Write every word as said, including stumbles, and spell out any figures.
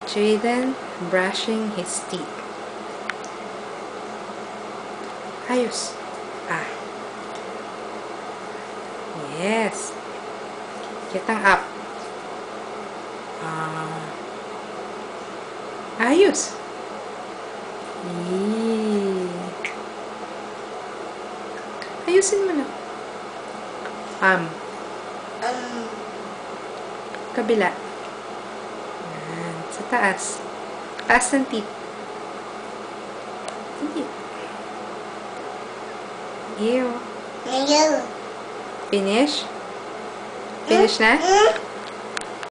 Jayden brushing his teeth. Ayos. Ah. Yes. Kitang up. Ah. Ayos. Yee. Ayusin mo na. Um. Um. Kabila. Yan. Sa taas. Taas ng teeth. Hindi. Ew. Ew. Finish? Finish na? Mm.